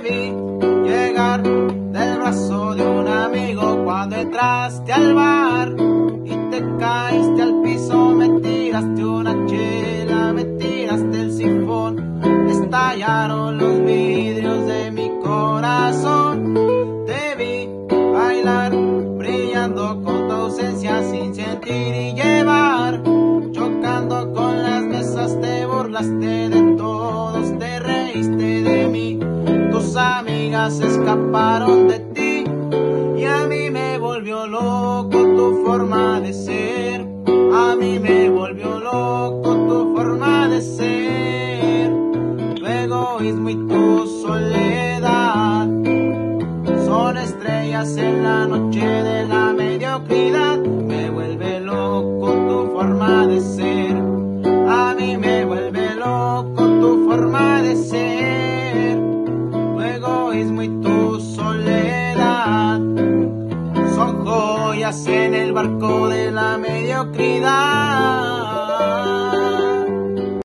vi llegar del brazo de un amigo cuando entraste al bar y te caíste al piso, me tiraste una chela, me tiraste el sifón, estallaron los vidrios de mi corazón. Te vi bailar, brillando con tu ausencia sin sentir y llevar, chocando con las mesas, te burlaste de todos, te reíste de mí, tus amigas escaparon de ti y a mí me volvió loco tu forma de ser, a mí me volvió loco tu forma de ser, tu egoísmo y tu soledad son estrellas en la noche de la mediocridad, me vuelve loco tu forma de ser, a mí me vuelve loco tu forma de ser, tu egoísmo y tu soledad son joyas en el barco de la mediocridad.